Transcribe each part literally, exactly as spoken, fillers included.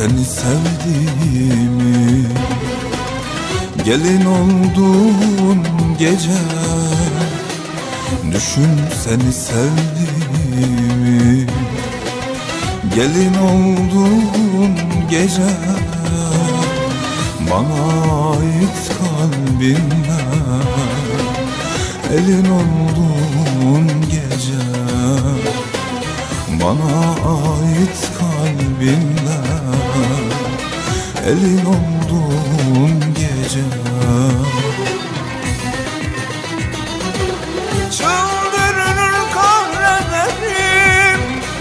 seni sevdiğimi, gelin olduğun gece düşün seni sevdiğimi, gelin olduğun gece bana ait kalbinle, elin olduğun gece bana ait kalbinle, elin olduğun gece. Çıldırır kahrederim,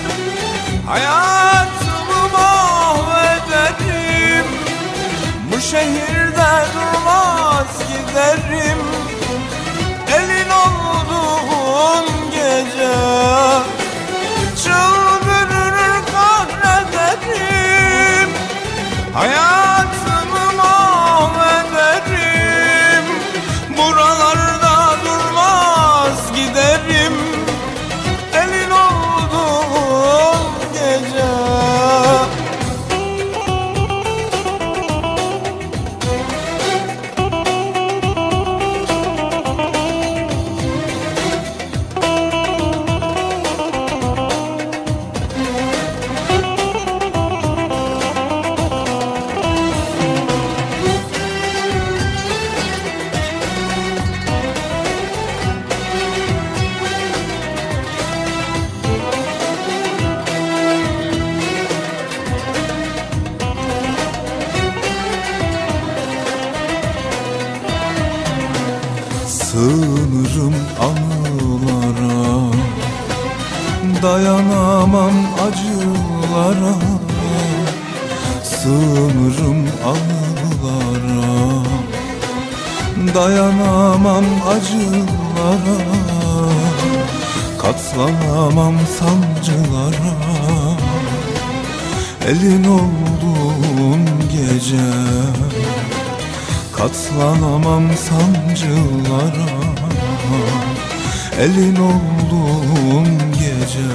hayatımı mahvederim, bu şehirde durmaz giderim, elin olduğun gece. Çıldırır kahrederim, hayatımı mahvederim, buralarda durmaz giderim, elin olduğun gece. Sığınırım anılara, dayanamam acılara. Sığınırım anılara, dayanamam acılara. Katlanamam sancılara, elin olduğun gece. Katlanamam sancılara, elin olduğun gece.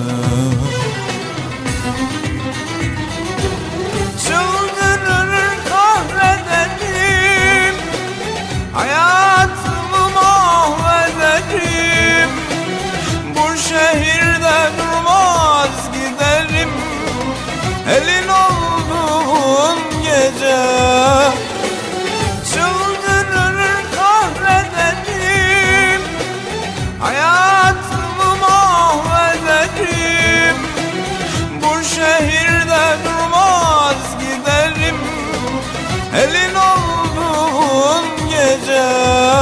Çıldırır kahrederim, hayatımı mahvederim, bu şehirde durmaz giderim, elin olduğun gece. Çıldırır kahrederim, hayatımı mahvederim, bu şehirde durmaz giderim, elin olduğun gece.